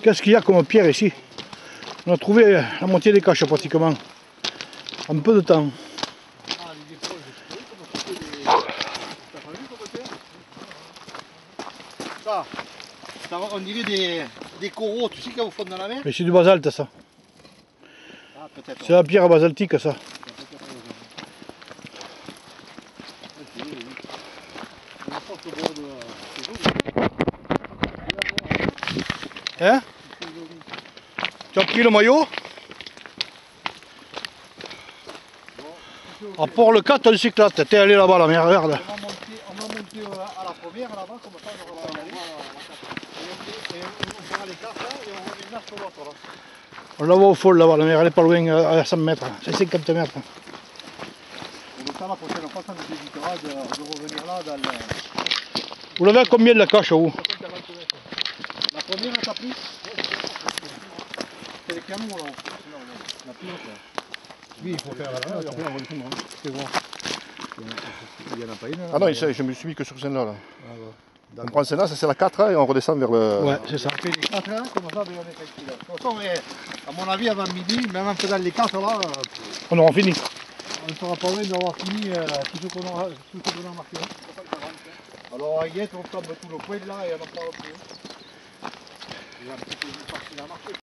Qu'est-ce qu'il y a comme pierre ici? On a trouvé la moitié des caches pratiquement. En peu de temps. Ça, on dirait des coraux, tu sais, quand au fond de la mer. Mais c'est du basalte ça. Ah, peut-être. C'est la pierre basaltique ça. Hein? Tu as pris le maillot? À Port le 4 on s'éclate, t'es allé là-bas la mer, regarde. On va monter à la première là-bas, comme ça on va aller. Et on fera les cartes là et on reviendra sur l'autre là. On la voit au fond là-bas, la mer elle est pas loin, à 100 mètres, c'est 50 mètres. Et ça la prochaine fois ça nous évitera de revenir là dans le... Vous l'avez à combien de la cache vous? La première elle t'a pris? C'est les canons là. La plus haute là. Oui, il faut faire la première, après on va descendre. C'est bon. Il n'y en a pas une là. Ah non, je me suis mis que sur celle-là. Là. On prend celle-là, ça c'est la 4 et on redescend vers le... Ouais, c'est ça. On fait les 4 là, comme ça, on est tranquille. De toute façon, à mon avis, avant midi, même en faisant les 4 là, On aura fini. on ne sera pas loin d'avoir fini tout ce qu'on a marqué. Alors, à Guette, on tombe tout le coin là et on en parle plus. Il y a un petit peu de partie à marcher.